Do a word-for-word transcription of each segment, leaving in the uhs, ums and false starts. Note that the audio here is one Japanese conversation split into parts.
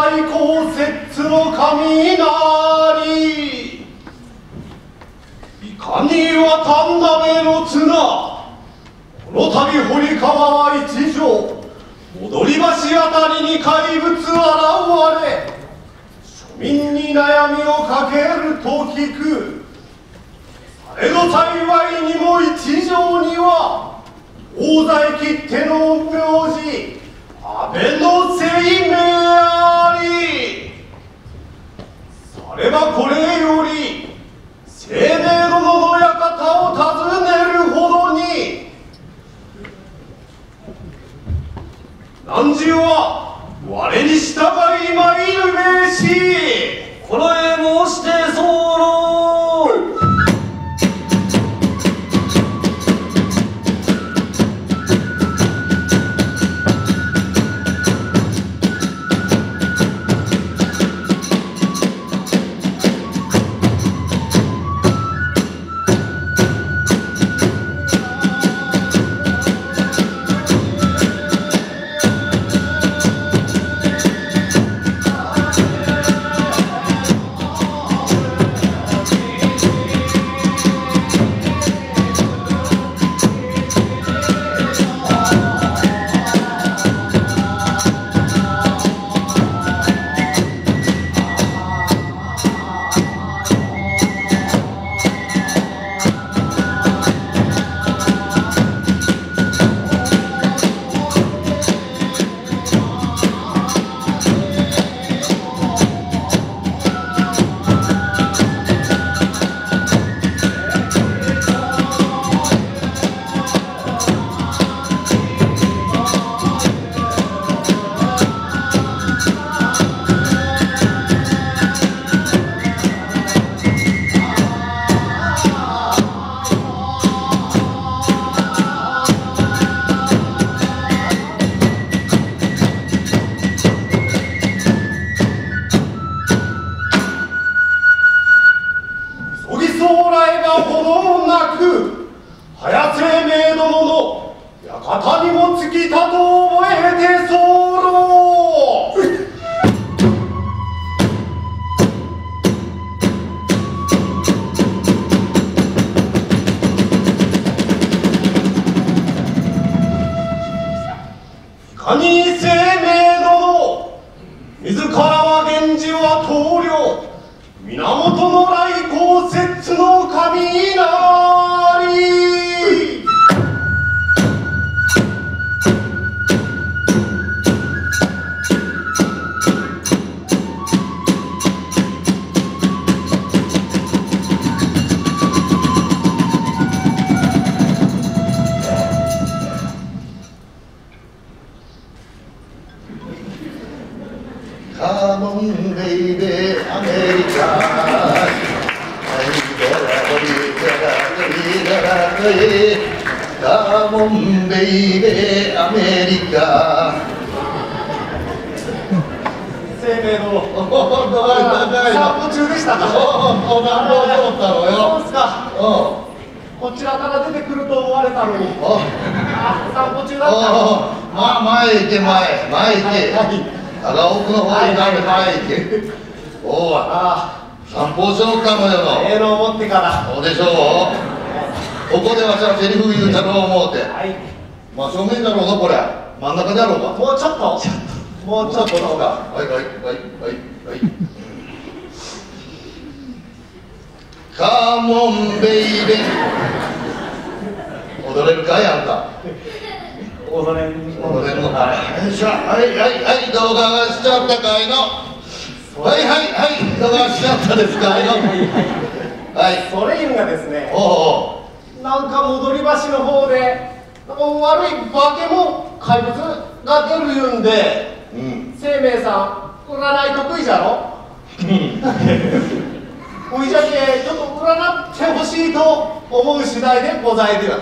来降雪の雷。いかには丹鍋の綱。この度堀川は一条。戻り橋あたりに怪物現れ。庶民に悩みをかけると聞く。されど幸いにも一条には大在切手の名字安倍の生命あり。さればこれより清明殿の館を訪ねるほどに汝は我に従いまいるべし。 この絵申して候。 館にも尽きたと覚えて候。いかに生命殿、自らは源氏は棟梁、源の来降雪の神なり。 カモンベイベーアメリカカモンベイベーアメリカ。 生命の散散歩中でしたか。 お何度通ったのよ。 そうですか。こちらから出てくると思われたのに。あ、散歩中だったの。 まあ前行け前前行け。あら奥の方に前行け。おう散歩しようかのよの。 ええのを持ってから。 そうでしょう。ここでわしはセリフ言うたろう思うて。 はい。 まあ正面だろうなこれ。真ん中だろうか。 もうちょっと。もうちょっとですか。 はいはいはいはいはい。カモンベイベ踊れるかいあんた。 踊れん踊れんのかい。よいしょ。はいはいはい動画がしちゃったかいの。はいはいはい動画しちゃったですかいの。はい。 それいうんがですね。 おお。 なんか戻り橋の方でなんか悪い化けも怪物が出るいうんで。 うん。 生命さん占い得意じゃろ。うん。おいじゃけちょっと占ってほしいと思う次第でございます。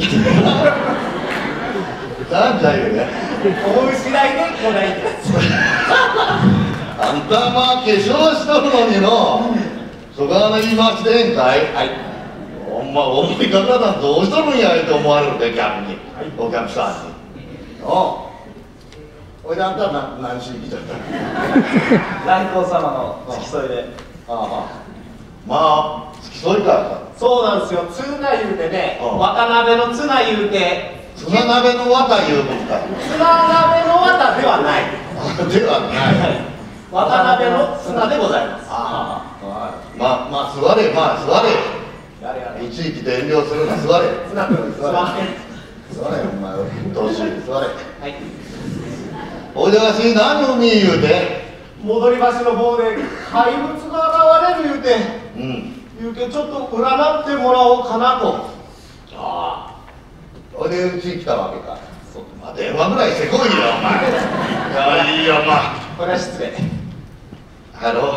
なんだよね。 思う次第でございます。 あんたまあ化粧しとるのにの、そこは言い回しでええんかい。はい。ほんま思いかかたんどうしとるんやいと思われるで客に、はい、お客さんに。おう。 おいであんたは何何しに来ちゃった来光様の付き添いで。 ああまあ付き添いかそうなんですよ、ツナ言うてね、 うん渡辺のツナ言うて、 ツナ鍋の綿言うもんかツナ鍋の綿ではない。 ではない渡辺のツナでございます。 ああまあまあ座れまあ座れやれやれ。 いちいちと遠慮するな座れツナ君、すいません。 座れお前うっとうしい座れはい。 おいでがし何を見言うて戻り橋の方で怪物が現れる言うて、 うん言うけちょっと占ってもらおうかなと。 ああおいでうちに来たわけかそうまあ電話ぐらいしてこいよお前いやいいよまあこれは失礼。 ハロ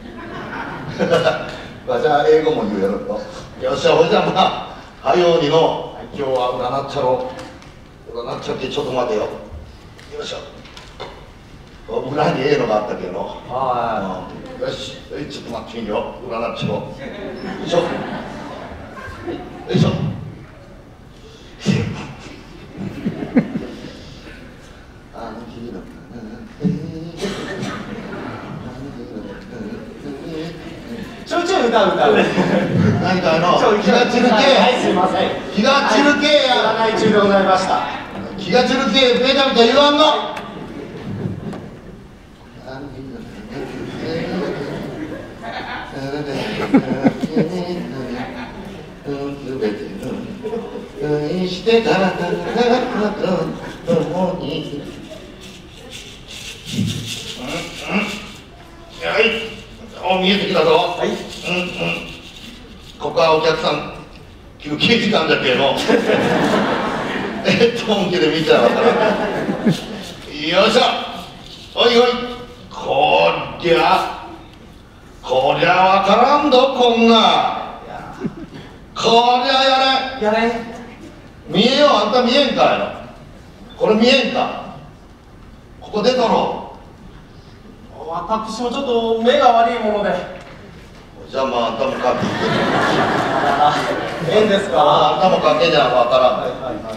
ーわしは英語も言うやろとよっしゃほいじゃまあはようにの今日は占っちゃろう占っちゃってちょっと待てよよいしょ裏にええのがあったけどのはよしちょっと待ってみよ占っちゃろうよいしょよいしょあの日のちょいちょい歌う歌う。 何かあのちょい気が散るはい、すけいません。 気が散るけや占い中でございました。 気が散るけべちゃべちゃ言わんのしてからと共にはいお見えてきたぞはい、うんうん、ここはお客さん休憩時間だけどえっと本気で見ちゃうからよいしょおいおいこりゃこりゃわからんどこんなこりゃやれやれ。 見えよあんた見えんかよこれ見えんかここ出とろ私もちょっと目が悪いもので。 じゃあまああんたもかけええんですか。 あんたもかけじゃわからんはいはいはいはい。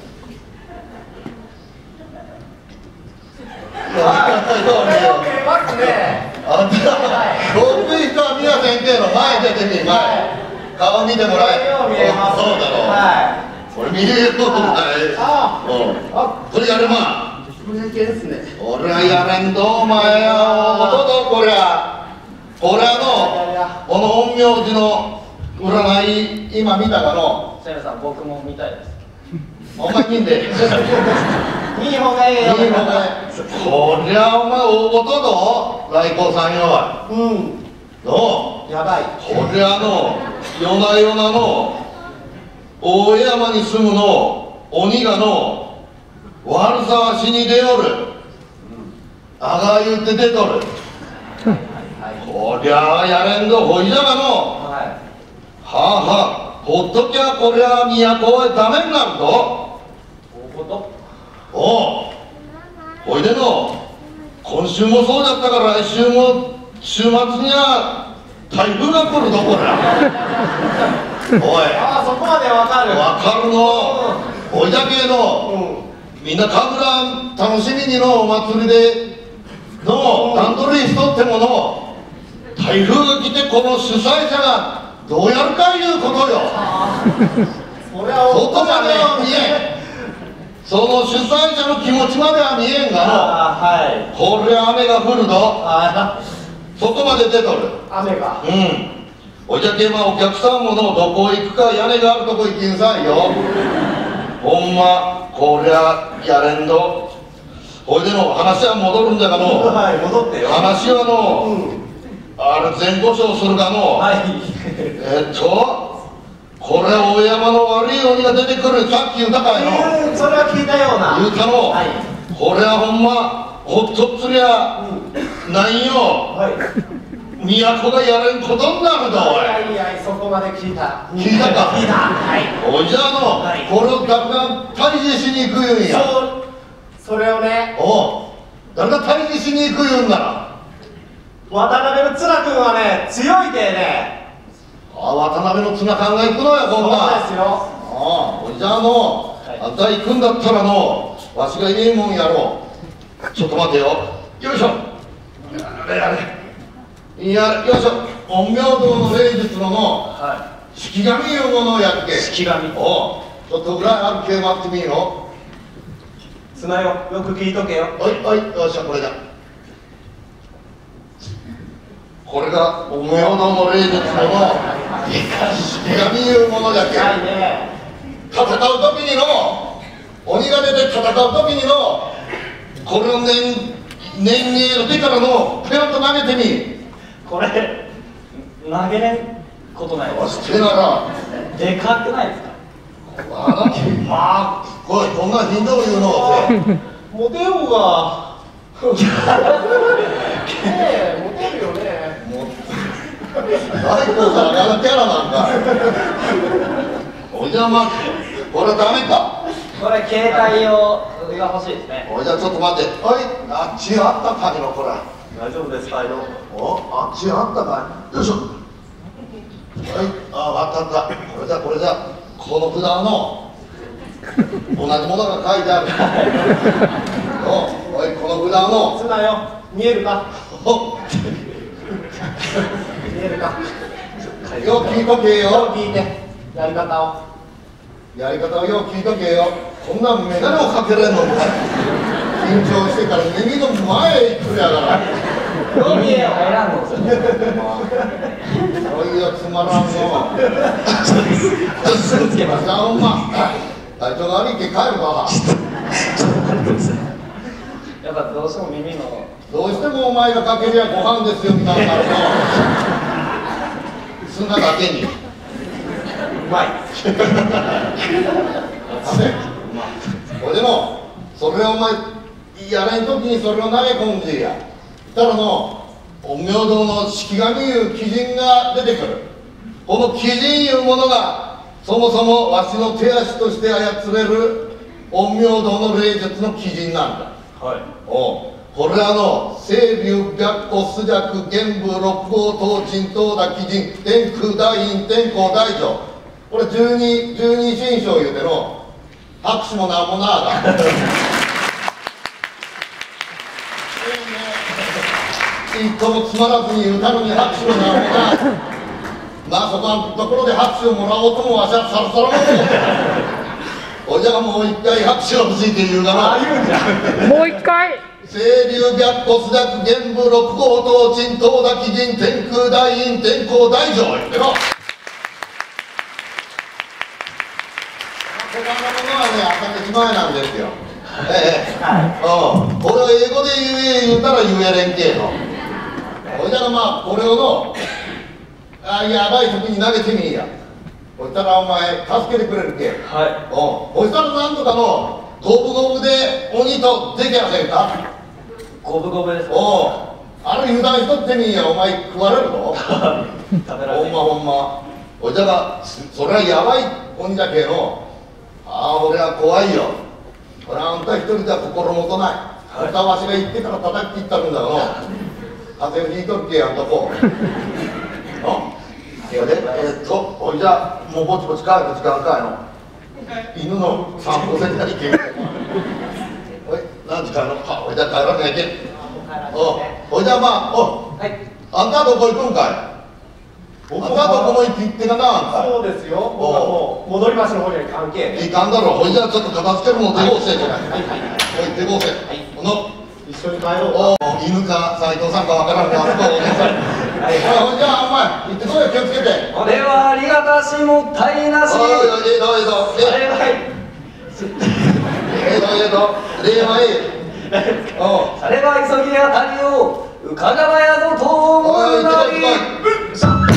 どう見えよよく見えますね。 あんた遠くい人は見やせんけど前出てみ前顔見てもらえよう見えます。 そうだろうはこれ見えよお前あうんあ、 これやるまい。これだけですね。 俺はやれんどお前やおととこりゃこれあのこの陰陽師の占い今見たかのシェルさん、僕も見たいです。 お前見んでいいいい方がええよ。 のねこりゃお前大ごとど来光さんようん。 のやばい。 こりゃの夜な夜なの大江山に住むの鬼がの悪さはしに出よるあが言って出とるこりゃやれんどほいじゃがのははあはあほっときゃこりゃ都へダメになるぞい。おことおうほいでの今週もそうだったから来週も週末には台風が来るぞこりゃおいああ、そこまでわかる。 わかるのおいだけのうん。 みんな神楽楽しみにのお祭りでの段取りしとってもの台風が来てこの主催者がどうやるかいうことよそれはそこまでは見えんその主催者の気持ちまでは見えんがああ、はい。 のこれ雨が降るぞあそこまで出とるあ、雨が。 うんおいじゃけまあお客さんものどこ行くか屋根があるとこ行きんさいよほんまこりゃやれんどほいでの話は戻るんだがのはい、戻ってよ。 話はのうん。 あれ前後賞するがのはい。 えっとこれ大山の悪い鬼が出てくるさっき言ったかいのうん、それは聞いたような。 言うたのはい。 これはほんまほっとっつりゃないよはい。 都がやれんことになるぞおいいやいや、そこまで聞いた。 聞いたか聞いた。はい。 おいじゃあの、 はいこれを誰が退治しに行く言うんやそう、それをね、 おう誰が退治しに行く言うんなら渡辺の綱君はね、強いてね。 あ渡辺の綱考え行くのやこんなそうですよ。 ああおいじゃあの、 はいあんた行くんだったらのわしがいいもんやろうちょっと待てよ。よいしょ。あれあれ。いや、よいしょ。陰陽道の霊術のの、 は式神いうものをやっけ。 い。式神。 おう、ちょっと裏ある系待ってみよ。 綱よ、よく聞いとけよ。 おいおい、よっしゃ、これだ。これが陰陽道の霊術のの、式神いうものじゃっけ。 はいね。 戦う時にの、鬼が出て戦う時にの、これを年、年齢の手からの、ペロッと投げてみ。 これ、投げれんことないでよすし、手なら、 でかくないですか？ あの、まあ、これ、こんな頻度を言うのって。 モテようがねえモテるよね。 もう、大工さんがあのキャラなんか。おいじゃあ、まあ、これはダメか。 これ、携帯用が欲しいですね。 おいじゃあ、ちょっと待って。おい、あっちあったかいの、これ。 大丈夫ですかよ。 お、あっちあったかい。よいしょ。はい、あ、あったあった。これじゃ、これじゃ、この札の。同じものが書いてある。お、おい、この札の。 綱よ、見えるか。 お、 見えるか。 よく聞いとけよ。 よく聞いてやり方を。 やり方をよく聞いとけよ。こんなメガネをかけれんのか。緊張してから耳の前へ行くやから。 耳へ入らんのですよ。 そういうつまらんの。 すぐつけます。 じゃあほんま。体調が悪いけ帰るか。 やっぱどうしても耳の。 どうしてもお前がかけりゃご飯ですよみたいなの。砂だけに。 うまい。 これでも、それをお前、やれんときにそれを投げ込んでや。たらの、陰陽道の式神いう鬼神が出てくる。この鬼神いうものが、そもそもわしの手足として操れる陰陽道の霊術の鬼神なんだ。 はい。 おう、これらの清流白虎朱雀玄武六号東鎮東田鬼神天空大院天候大乗、これ十二十二神将言うての拍手もなんもなあが一個もつまらずに言うたのに拍手もなんもなあ。まあそこのところで拍手をもらおうともわしはさらさらもんおじゃがもう一回拍手をついて言うがな。 ああ言うんじゃ。 もう一回。 清流白虎朱雀玄武六号東鎮東田鬼神天空大院天候大乗言っての。こんなものはね、朝飯前なんですよ。ええ、うん、これを英語で言え言うたら言えれんけえの。ほいじゃがまあこれをの、あやばい時に投げてみいや。そしたらお前助けてくれるけ。 はい。 おう、そしたらなんとかの五分五分で鬼とできやせんか。 五分五分です。 おう、ある油断しとってみいや、お前食われるぞ。 食べられて。 ほんまほんま。おいじゃが、それはやばい鬼だけの。ああ、俺は怖いよ。これはあんた一人じゃ心もとない。あんたわしが言ってから叩き切ったるんだろ。風邪をひいとるけやんとこ。いやで、えー、っと、おいじゃ、もうぼちぼち帰る時間かいの。犬の散歩せたりけん。おい、何時帰るの。あ、おいじゃ帰らないけん。おおいじゃまあ、おはい。 あんたどこ行くんかい。あんたどこも行ってなな。 そうですよ。僕はもう戻り橋の方には関係。 いかんだろう。ほいじゃちょっと片付けるの手合成じゃない。 はいはいはい。 おい手合成。この一緒に帰ろうか。 お犬か斉藤さんかわからんか。あそこお姉さん。 はいはい。 ほいじゃあお前行ってこいよ、気をつけて。 ではありがたしもったいなし。 おいおい、ええぞええぞ。 はいはい。 ええぞええぞ。礼はええ。おう。 されば急ぎあたりを伺わやぞと思おい、行うなり。 ってこい行ってこい。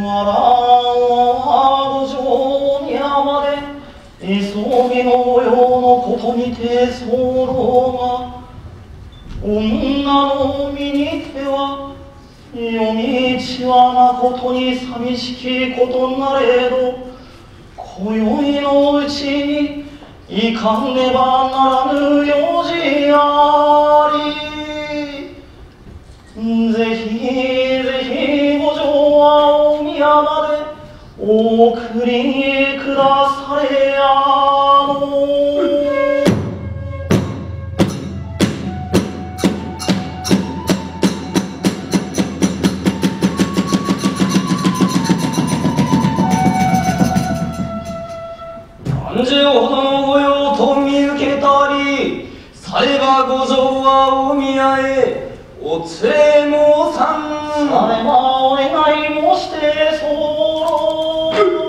わらんは五条に山で急ぎのようのことにて候が女の身にては夜道はまことに寂しきことなれど今宵のうちにいかんねばならぬ用事ありぜひぜひご城はお宮までお送りくだされやの何十ほどの御用と見受けたりされば御城はお宮へお連れもさんさればお願いもして候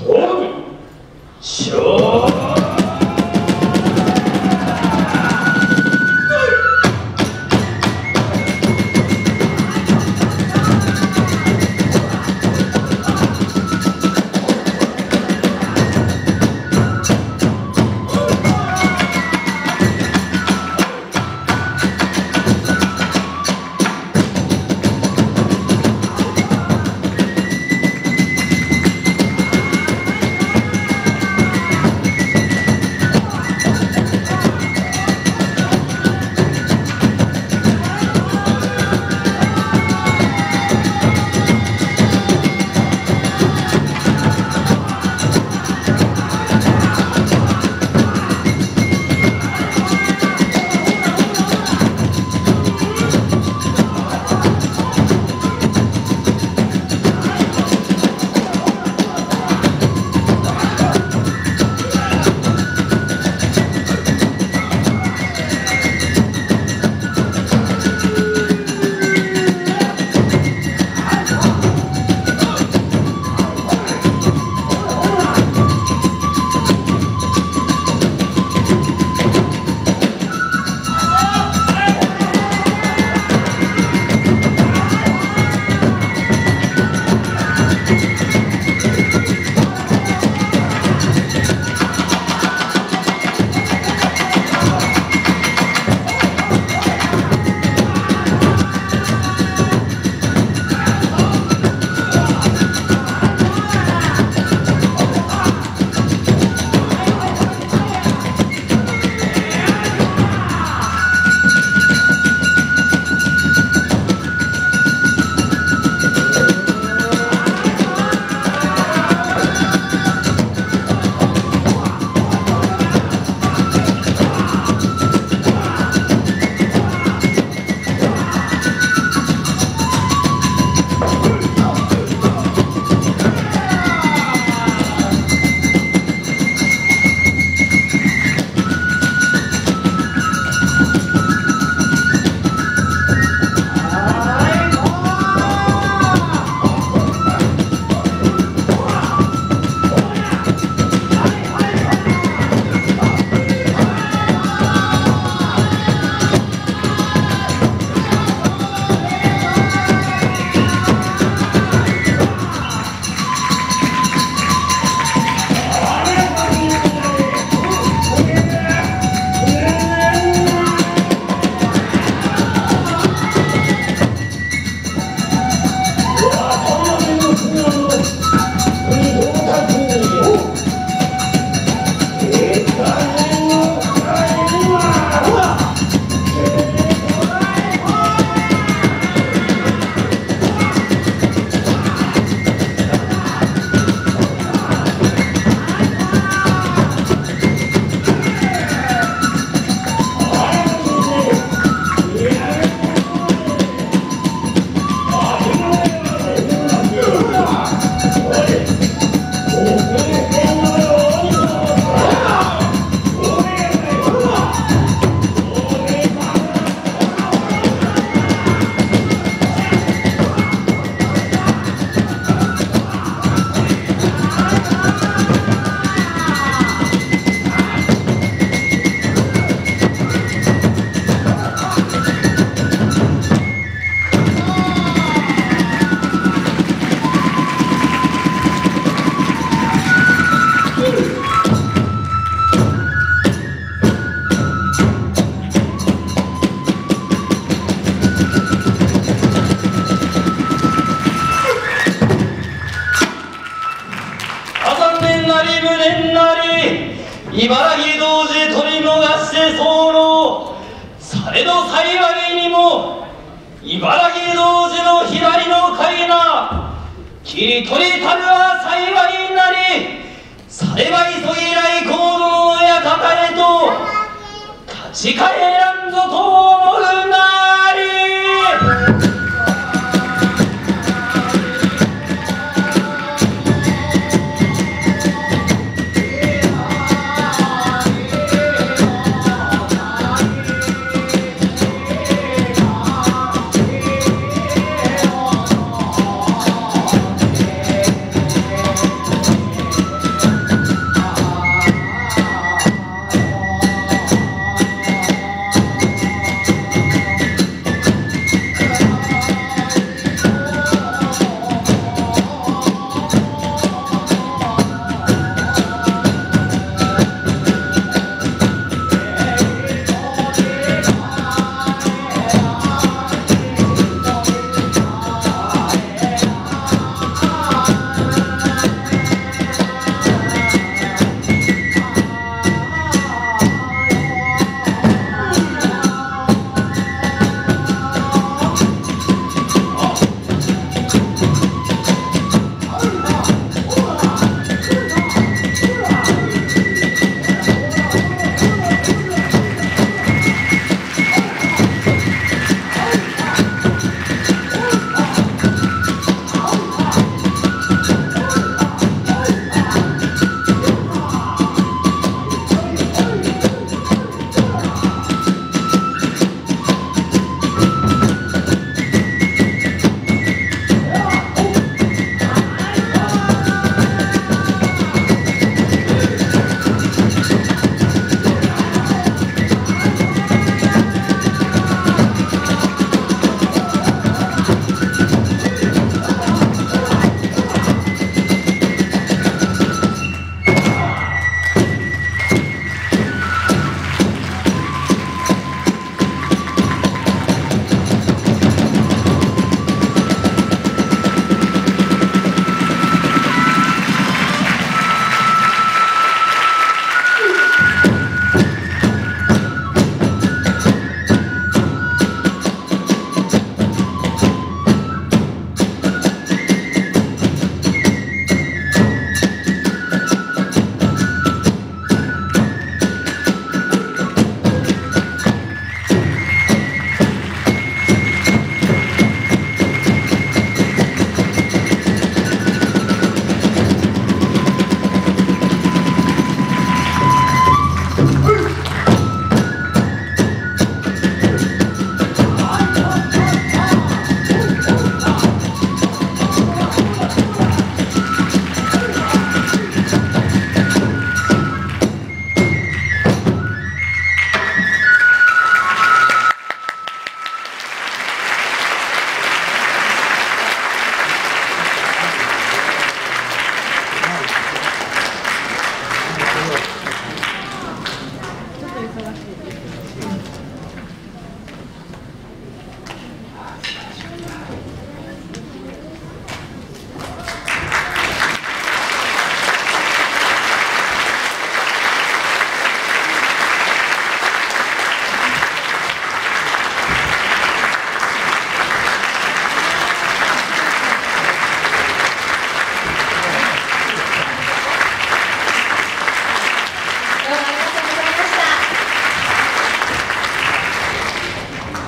茨城同時取り逃して候されど幸いにも茨城同時の左の貝な切り取りたるは幸いなりされば急ぎ来行の館へと立ち返らんぞと思うなり。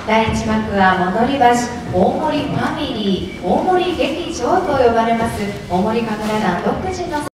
だいいち幕は戻り橋大森ファミリー大森劇場と呼ばれます大森神楽団独自の